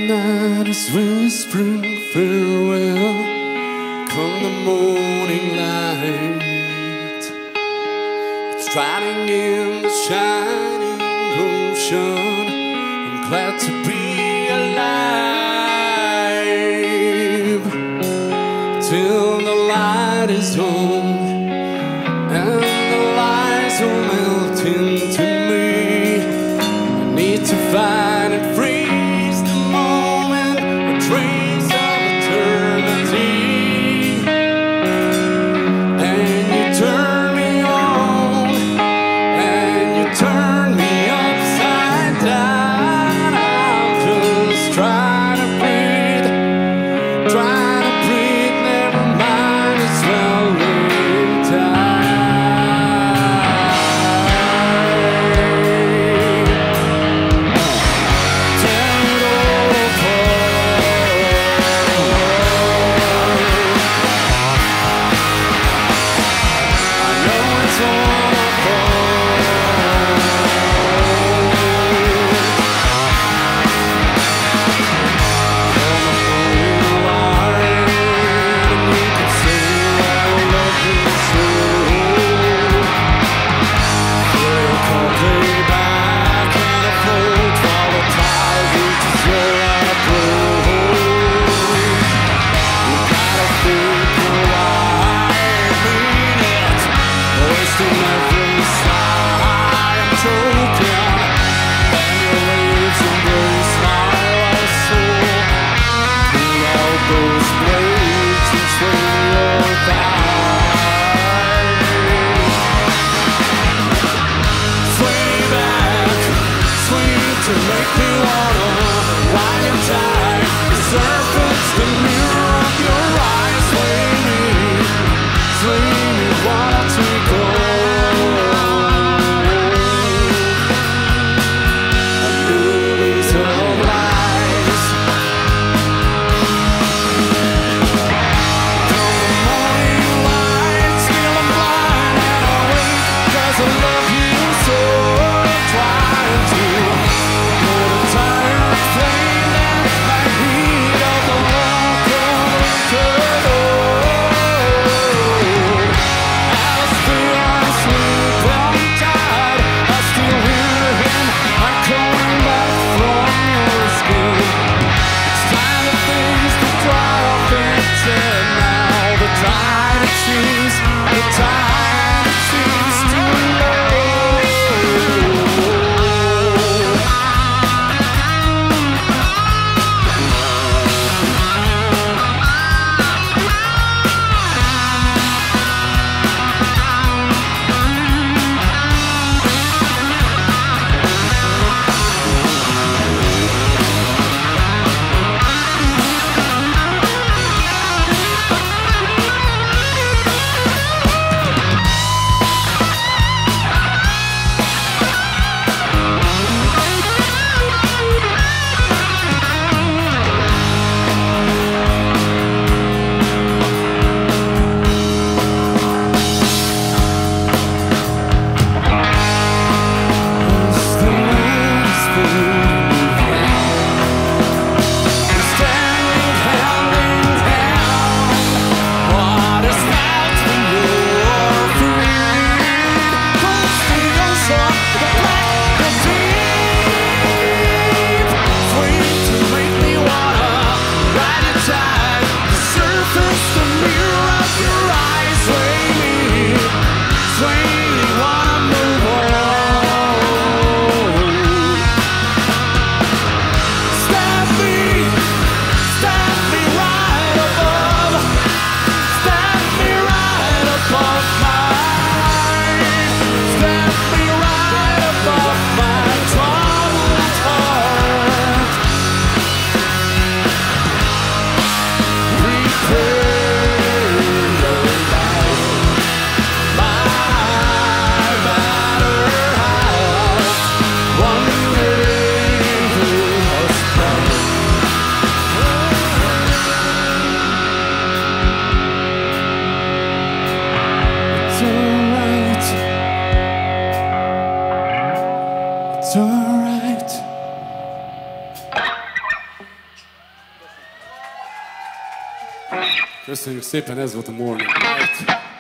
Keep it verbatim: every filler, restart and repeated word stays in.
night is whispering farewell. Come the morning light, it's drowning in the shining ocean. I'm glad to be alive till the light is on and the lies will melt into me. I need to find and freeze the moment, a trace of eternity. And you turn me on, and you turn me upside down. I'm just trying to breathe, trying to breathe, never mind, it's well laying down. Köszönjük szépen, ez volt a Morning Light.